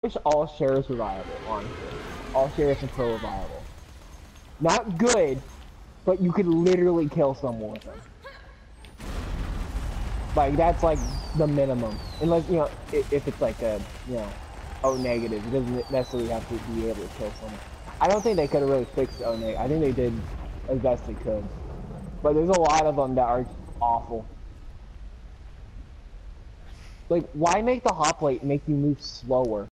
wish all sheriffs were viable, honestly. All sheriffs and pro were viable. Not good, but you could literally kill someone with them. Like, that's like the minimum. Unless, you know, if it's like a, you know, O negative. It doesn't necessarily have to be able to kill someone. I don't think they could have really fixed O negative. I think they did as best they could. But there's a lot of them that are awful. Like, why make the hop plate make you move slower?